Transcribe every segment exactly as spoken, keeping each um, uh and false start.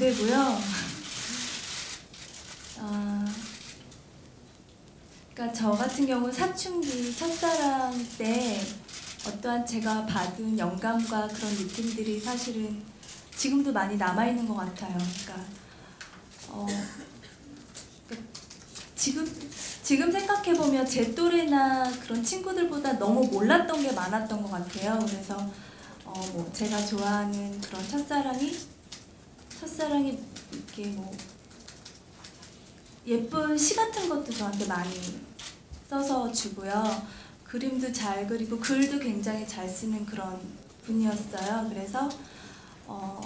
되고요. 어, 그러니까 저 같은 경우는 사춘기 첫사랑 때 어떠한 제가 받은 영감과 그런 느낌들이 사실은 지금도 많이 남아있는 것 같아요. 그러니까, 어, 그러니까 지금, 지금 생각해보면 제 또래나 그런 친구들보다 너무 몰랐던 게 많았던 것 같아요. 그래서 어, 뭐 제가 좋아하는 그런 첫사랑이 첫사랑이 이렇게 뭐 예쁜 시 같은 것도 저한테 많이 써서 주고요. 그림도 잘 그리고 글도 굉장히 잘 쓰는 그런 분이었어요. 그래서 어,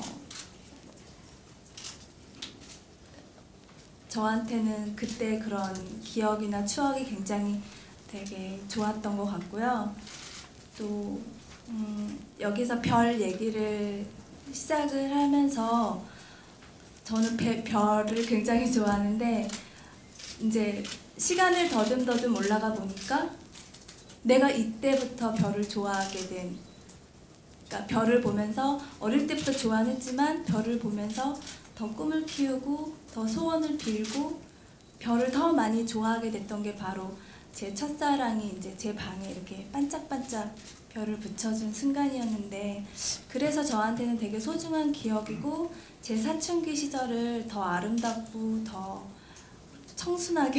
저한테는 그때 그런 기억이나 추억이 굉장히 되게 좋았던 것 같고요. 또 음, 여기서 별 얘기를 시작을 하면서 저는 배, 별을 굉장히 좋아하는데 이제 시간을 더듬더듬 올라가 보니까 내가 이때부터 별을 좋아하게 된, 그러니까 별을 보면서 어릴 때부터 좋아했지만 별을 보면서 더 꿈을 키우고 더 소원을 빌고 별을 더 많이 좋아하게 됐던 게 바로 제 첫사랑이 이제 제 방에 이렇게 반짝반짝 별을 붙여준 순간이었는데, 그래서 저한테는 되게 소중한 기억이고 제 사춘기 시절을 더 아름답고 더 청순하게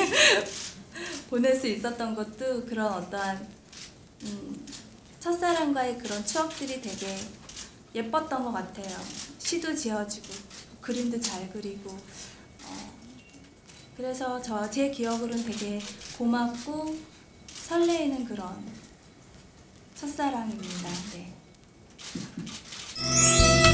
보낼 수 있었던 것도 그런 어떠한 음, 첫사랑과의 그런 추억들이 되게 예뻤던 것 같아요. 시도 지어주고 그림도 잘 그리고 어, 그래서 저 제 기억으로는 되게 고맙고 설레이는 그런 첫사랑입니다. 네.